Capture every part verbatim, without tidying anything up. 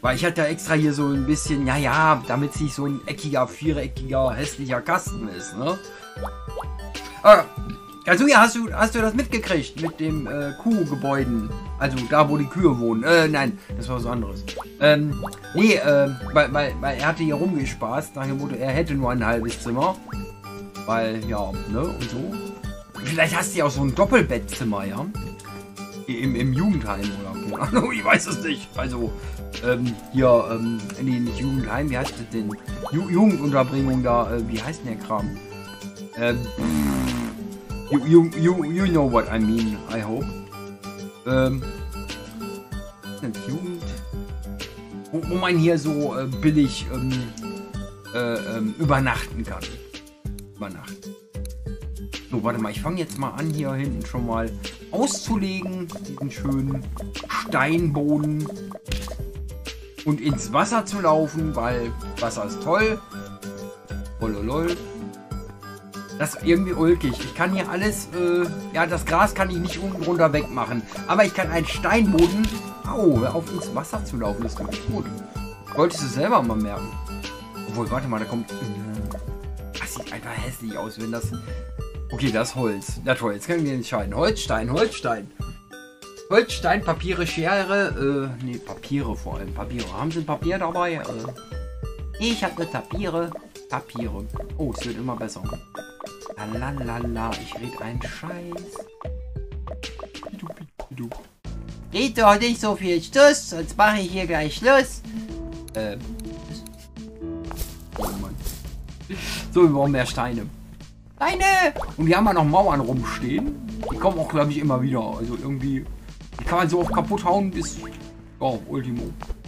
Weil ich hatte ja extra hier so ein bisschen, ja, ja, damit es nicht so ein eckiger, viereckiger, hässlicher Kasten ist, ne? Ah, Kazuya, hast du, hast du das mitgekriegt mit dem äh, Kuhgebäuden? Also da, wo die Kühe wohnen. Äh, nein, das war was anderes. Ähm, nee, äh, weil, weil, weil er hatte hier rumgespaßt, nach dem Motto, er hätte nur ein halbes Zimmer. Weil, ja, ne, und so. Vielleicht hast du ja auch so ein Doppelbettzimmer, ja? Im, im Jugendheim oder keine Ahnung, ich weiß es nicht. Also, ähm, hier, ähm, nee, nicht Jugendheim, wie heißt das denn? Ju Jugendunterbringung da, äh, wie heißt denn der Kram? Ähm, you, you, you, you know what I mean, I hope. Ähm, Jugend, wo, wo man hier so äh, billig ähm, äh, ähm, übernachten kann. Übernachten. So, warte mal, ich fange jetzt mal an, hier hinten schon mal auszulegen, diesen schönen Steinboden und ins Wasser zu laufen, weil Wasser ist toll. Lololol. Das ist irgendwie ulkig. Ich kann hier alles, äh, ja, das Gras kann ich nicht unten drunter wegmachen, aber ich kann einen Steinboden, au, hör auf ins Wasser zu laufen, das ist wirklich gut. Wolltest du selber mal merken. Obwohl, warte mal, da kommt, das sieht einfach hässlich aus, wenn das... Okay, das ist Holz. Na toll, jetzt können wir entscheiden. Holz, Stein, Holz, Stein. Holz, Stein, Papiere, Schere, äh, nee, Papiere vor allem. Papiere. Haben Sie ein Papier dabei? Äh, ich habe Papiere. Papiere. Oh, es wird immer besser. Lalalala, ich red einen Scheiß. Red doch nicht so viel Stuss, sonst mache ich hier gleich Schluss. Äh. Oh Mann. So, wir brauchen mehr Steine. Steine! Und wir haben ja noch Mauern rumstehen. Die kommen auch, glaube ich, immer wieder. Also irgendwie. Die kann man so oft kaputt hauen bis. Oh, Ultimo.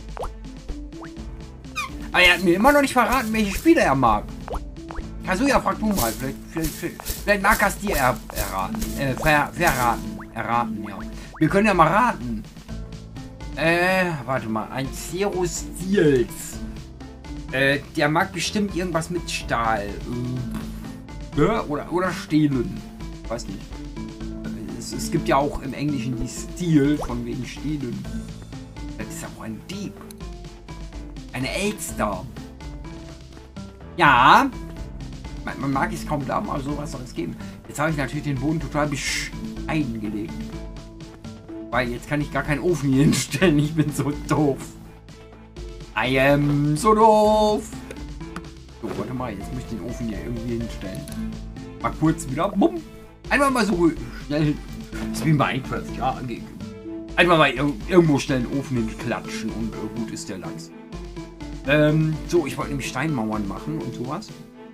Aber er hat mir immer noch nicht verraten, welche Spiele er mag. Kazuya, frag du mal. Vielleicht, vielleicht, vielleicht, vielleicht mag er es dir er, erraten. Äh, ver, verraten. Erraten, ja. Wir können ja mal raten. Äh, warte mal. Ein Zero Steels. Äh, der mag bestimmt irgendwas mit Stahl. Äh, ja, oder, oder Stehlen. Ich weiß nicht. Es, es gibt ja auch im Englischen die Steel, von wegen Stehlen. Das ist auch ein Dieb. Eine Elster. Ja. Man, man mag es kaum glauben, aber sowas soll es geben. Jetzt habe ich natürlich den Boden total bescheiden gelegt. Weil jetzt kann ich gar keinen Ofen hier hinstellen. Ich bin so doof. I am so doof. So, warte mal. Jetzt muss ich den Ofen hier irgendwie hinstellen. Mal kurz wieder. Bumm. Einfach mal so schnell. Das ist wie Minecraft. Ja, einfach mal irgendwo schnell einen Ofen hinklatschen und äh, gut ist der Lachs. Ähm, so, ich wollte nämlich Steinmauern machen und sowas.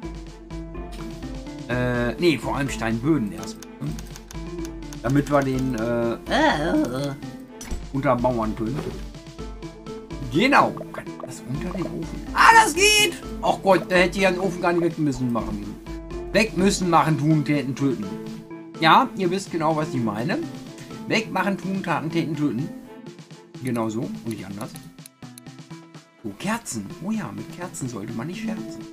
Äh, nee, vor allem Steinböden erst. Damit wir den, äh, äh untermauern können. Genau. Das unter den Ofen. Ah, das geht! Ach Gott, da hätte ich ja den Ofen gar nicht weg müssen machen. Weg müssen, machen, tun, täten, töten. Ja, ihr wisst genau, was ich meine. Wegmachen, tun, taten, täten, töten. Genau so und nicht anders. So, Kerzen. Oh ja, mit Kerzen sollte man nicht scherzen.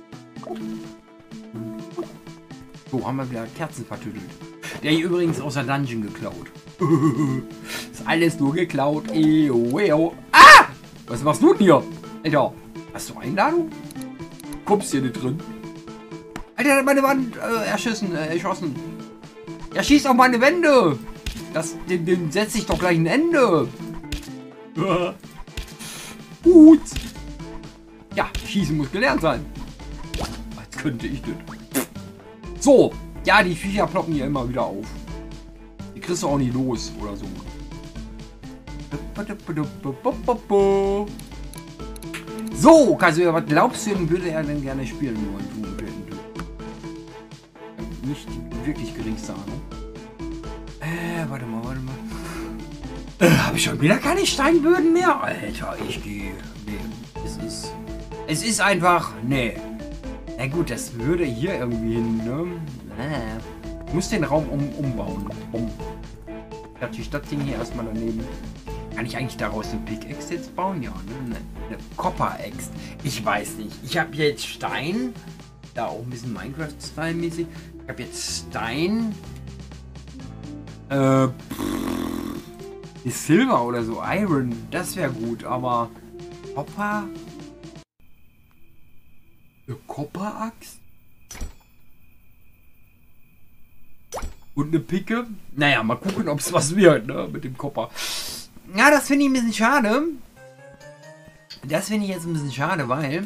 So, haben wir wieder Kerzen vertüttelt. Der hier übrigens aus der Dungeon geklaut. Ist alles nur geklaut. Eo, eo. Ah! Was machst du denn hier? Alter, hast du Einladung? Kommst hier nicht drin. Alter, hat meine Wand äh, erschissen, äh, erschossen. Er schießt auf meine Wände. Das, dem, dem setze ich doch gleich ein Ende. Gut. Ja, schießen muss gelernt sein. Als könnte ich das. So. Ja, die Viecher ploppen hier immer wieder auf. Die kriegst du auch nicht los oder so. So, Kazuya, was glaubst du denn, würde er denn gerne spielen wollen? Nicht die wirklich geringste Ahnung. Äh, warte mal, warte mal. Äh, habe ich schon wieder keine Steinböden mehr? Alter, ich gehe. Nee, es ist. Es ist einfach. Nee. Na gut, das würde hier irgendwie hin, ne? Äh. Ich muss den Raum um, umbauen. Um. Die Stadtding hier erstmal daneben. Kann ich eigentlich daraus eine Pickaxe jetzt bauen? Ja, ne? Eine, eine Copper-Axe. Ich weiß nicht. Ich habe jetzt Stein. Da auch ein bisschen Minecraft-Style-mäßig. Ich habe jetzt Stein. Äh. Pff, Silber oder so. Iron. Das wäre gut, aber. Kopper? Eine Kopperaxt? Und eine Picke? Naja, mal gucken, ob es was wird, ne, mit dem Kopper. Ja, das finde ich ein bisschen schade. Das finde ich jetzt ein bisschen schade, weil...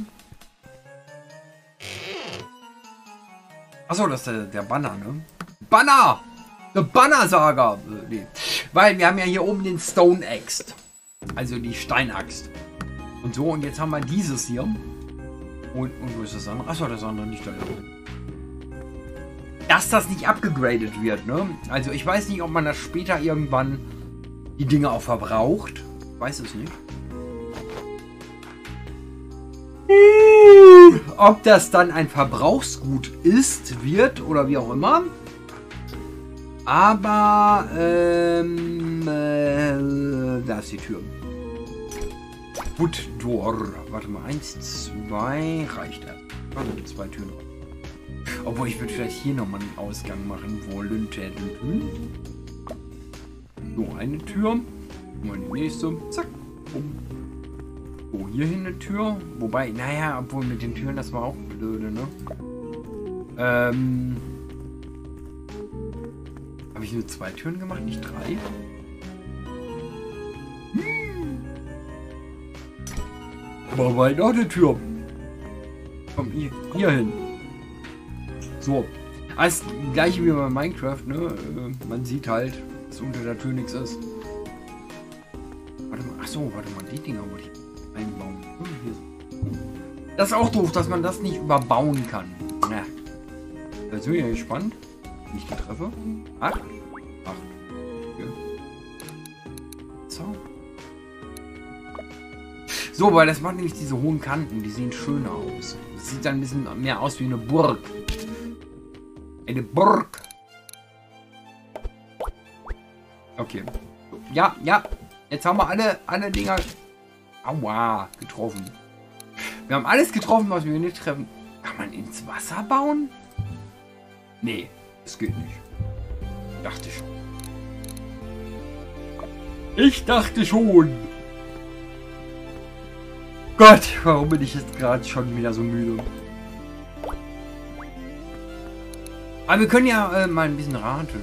Achso, das ist der, der Banner, ne? Banner! Der Banner-Saga! Äh, nee. Weil wir haben ja hier oben den Stone Axe. Also die Steinaxt. Und so, und jetzt haben wir dieses hier. Und, und wo ist das andere? Achso, das andere nicht da. Dass das nicht abgegradet wird, ne? Also ich weiß nicht, ob man das später irgendwann die Dinge auch verbraucht. Ich weiß es nicht. Ob das dann ein Verbrauchsgut ist, wird oder wie auch immer. Aber, ähm, äh, da ist die Tür. Wood Door. Warte mal, eins, zwei, reicht erst. Warte, zwei Türen. Obwohl, ich würde vielleicht hier nochmal einen Ausgang machen wollen. So, eine Tür. Mal die nächste. Zack. So, hier hin eine Tür. Wobei, naja, obwohl mit den Türen, das war auch blöde, ne? Ähm. Habe ich nur zwei Türen gemacht, nicht drei? Hm. Aber weit noch eine Tür. Komm, hier, hier hin. So. Alles gleiche wie bei Minecraft, ne? Man sieht halt, dass unter der Tür nichts ist. Warte mal, achso, warte mal, die Dinger wollte ich einbauen. Das ist auch doof, dass man das nicht überbauen kann. Ja. Da sind wir ja gespannt. Nicht die Treffer. Acht. Acht. Okay. So. So, weil das macht nämlich diese hohen Kanten. Die sehen schöner aus. Das sieht dann ein bisschen mehr aus wie eine Burg. Eine Burg. Okay. Ja, ja. Jetzt haben wir alle, alle Dinger. Aua, getroffen. Wir haben alles getroffen, was wir nicht treffen. Kann man ins Wasser bauen? Nee, das geht nicht. Dachte schon. Ich dachte schon. Gott, warum bin ich jetzt gerade schon wieder so müde? Aber wir können ja äh, mal ein bisschen raten.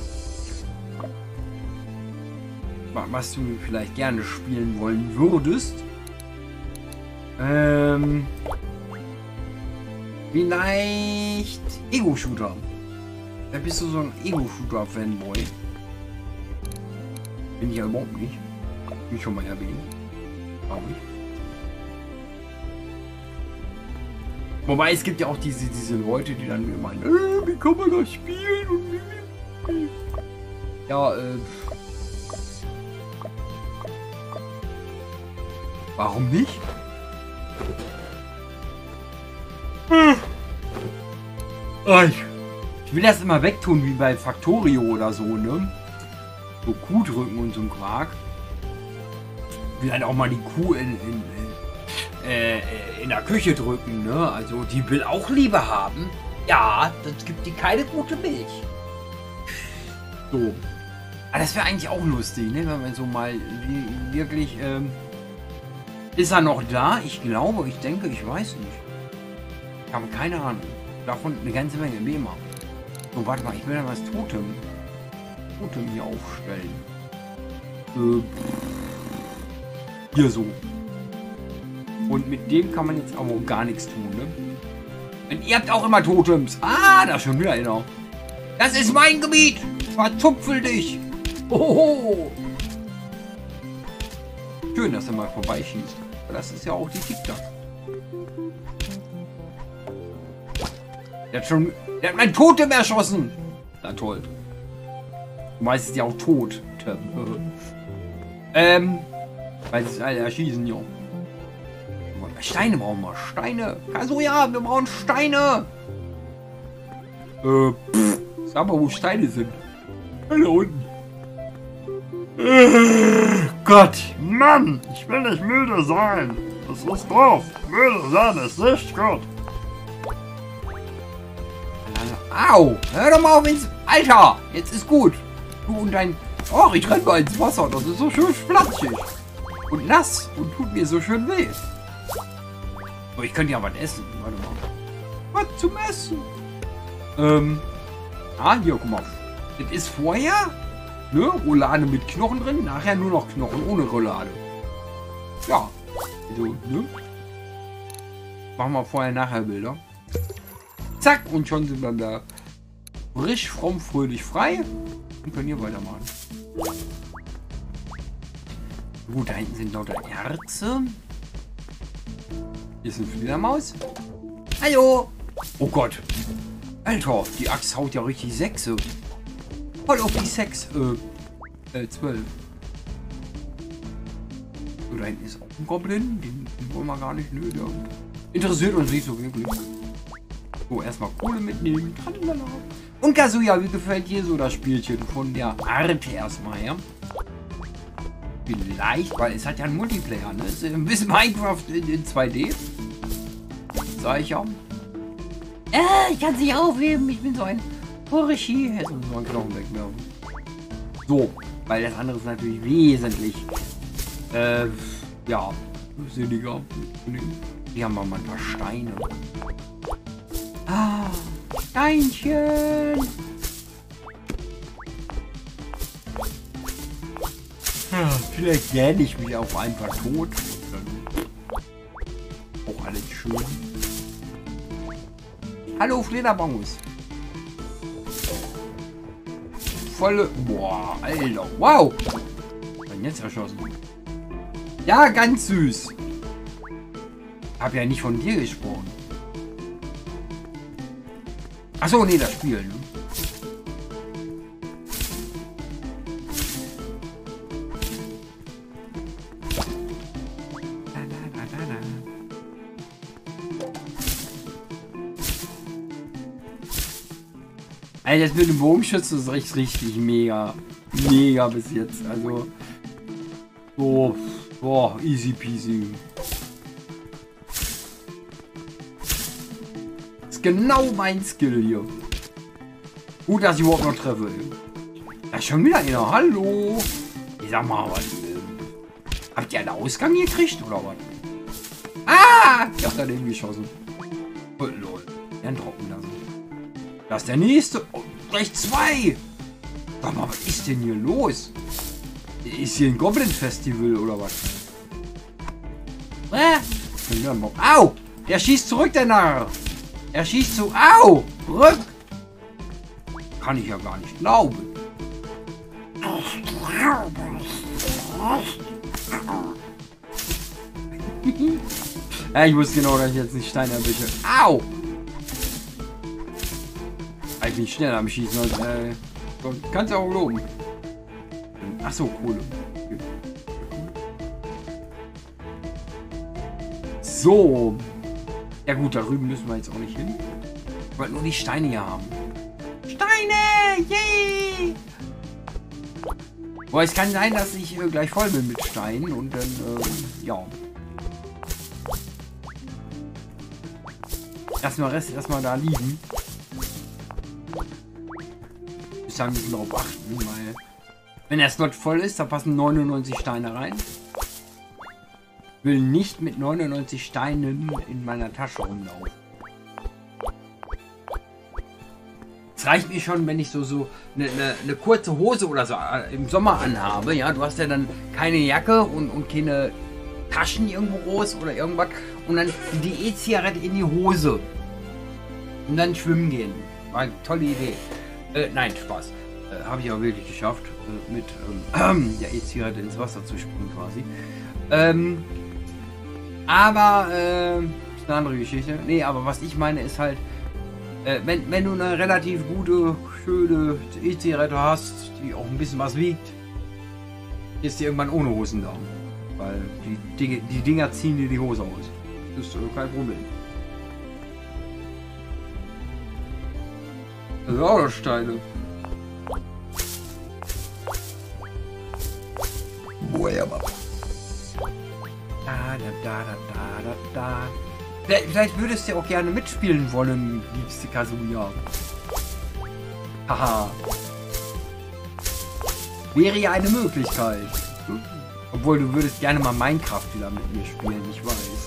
Was du vielleicht gerne spielen wollen würdest. Ähm... Vielleicht Ego-Shooter. Da bist du so ein Ego-Shooter-Fanboy. Bin ich ja überhaupt nicht. Wie schon mal erwähnt. Auch nicht. Wobei es gibt ja auch diese, diese Leute, die dann mir meinen, äh, wie kann man das spielen? Und ja, äh... warum nicht? Hm. Ich will das immer wegtun, wie bei Factorio oder so, ne? So Kuh drücken und so ein Quark. Ich will halt auch mal die Kuh in, in, in, äh, in der Küche drücken, ne? Also die will auch Liebe haben. Ja, das gibt die keine gute Milch. So. Aber das wäre eigentlich auch lustig, ne? Wenn man so mal wirklich... Ähm, ist er noch da? Ich glaube, ich denke, ich weiß nicht. Ich habe keine Ahnung. Davon eine ganze Menge Leben. So, warte mal, ich will da was Totem. Totem hier aufstellen. Äh, hier so. Und mit dem kann man jetzt aber gar nichts tun, ne? Und ihr habt auch immer Totems. Ah, da ist schon wieder einer. Das ist mein Gebiet. Verzupfel dich. Hohoho. Schön, dass er mal vorbeischießt. Das ist ja auch die TikTok. Der hat schon... Der hat mein Totem erschossen. Na toll. Du meinst es ja auch tot. ähm... Weil sie alle erschießen, ja. Steine brauchen wir. Steine. Also ja, wir brauchen Steine. Äh, pff. Sag mal, wo Steine sind. Da unten. Gott, Mann, ich will nicht müde sein. Das ist doof. Müde sein ist nicht gut. Au, hör doch mal auf ins... Alter, jetzt ist gut. Du und dein... Oh, ich renne mal ins Wasser. Das ist so schön flatschig. und nass und tut mir so schön weh. So, ich könnte ja was essen. Warte mal. Was zum Essen? Ähm. Ah, hier, guck mal. Das ist vorher, ne, Roulade mit Knochen drin, nachher nur noch Knochen ohne Roulade. Ja. So, ne? Machen wir vorher nachher Bilder. Zack, und schon sind wir da frisch, fromm, fröhlich, frei und können hier weitermachen. Gut, da hinten sind lauter Erze. Hier ist eine Fledermaus. Hallo! Oh Gott! Alter, die Axt haut ja richtig Sechse. Voll auf die Sechs. Äh, äh, zwölf. So, da hinten ist auch ein Goblin. Den, den wollen wir gar nicht. Nö, der interessiert uns nicht so wirklich. So, erstmal Kohle mitnehmen. Und Kazuya, wie gefällt dir so das Spielchen von der Art erstmal her? Vielleicht, weil es hat ja einen Multiplayer, ne? Es ist ein bisschen Minecraft in, in zwei D. Sag ich ja. Äh, ich kann es nicht aufheben. Ich bin so ein Horichi. Jetzt muss man einen Knochen wegwerfen. So, weil das andere ist natürlich wesentlich äh, ja, sinniger. Hier haben wir mal ein paar Steine. Ah, Steinchen. Ja, vielleicht gähne ich mich auch einfach tot. Auch alles schön. Hallo Fledermaus. Volle. Boah, Alter. Wow. Dann jetzt erschossen. Ja, ganz süß. Hab ja nicht von dir gesprochen. Achso, nee, das Spiel, ne? Alter, das mit dem Bogenschützen ist echt richtig mega. Mega bis jetzt. Also. So. Boah, easy peasy. Das ist genau mein Skill hier. Gut, dass ich überhaupt noch treffe. Da ist schon wieder einer. Hallo. Ich sag mal, was. Habt ihr einen Ausgang gekriegt oder was? Ah! Ich hab daneben geschossen. Oh, lol. Dann trocken lassen. Das ist der nächste. Oh, gleich zwei. Sag mal, was ist denn hier los? Ist hier ein Goblin-Festival oder was? Äh? Au! Der schießt zurück, der Narr. Er schießt zu. Au! Zurück! Kann ich ja gar nicht glauben. Ja, ich wusste genau, dass ich jetzt nicht Stein erwische. Au! Ich bin schnell am Schießen. Also, äh, kannst du auch loben. Ach so, Kohle. So. Ja gut, da drüben müssen wir jetzt auch nicht hin. Ich wollte nur die Steine hier haben. Steine! Yay! Boah, es kann sein, dass ich äh, gleich voll bin mit Steinen und dann, äh, ja. Lassen wir Rest erstmal da liegen. Ich ein bisschen darauf achten, weil wenn der Slot voll ist, da passen neunundneunzig Steine rein. Ich will nicht mit neunundneunzig Steinen in meiner Tasche rumlaufen. Es reicht mir schon, wenn ich so so eine, eine, eine kurze Hose oder so im Sommer anhabe. Ja, du hast ja dann keine Jacke und, und keine Taschen irgendwo groß oder irgendwas. Und dann die E-Zigarette in die Hose. Und dann schwimmen gehen. War eine tolle Idee. Äh, nein, Spaß. Äh, Habe ich auch wirklich geschafft, äh, mit ähm, der E-Zigarette ins Wasser zu springen quasi. Ähm, aber, äh, ist eine andere Geschichte. Nee, aber was ich meine ist halt, äh, wenn, wenn du eine relativ gute, schöne E-Zigarette hast, die auch ein bisschen was wiegt, ist die irgendwann ohne Hosen da. Weil die, die, die Dinger ziehen dir die Hose aus. Das ist äh, kein Problem. Das sind auch noch Steine. Woher aber? Da, da, da, da, da, da. Vielleicht, vielleicht würdest du auch gerne mitspielen wollen, liebste Kazuya. Haha. Wäre ja eine Möglichkeit. Obwohl, du würdest gerne mal Minecraft wieder mit mir spielen, ich weiß.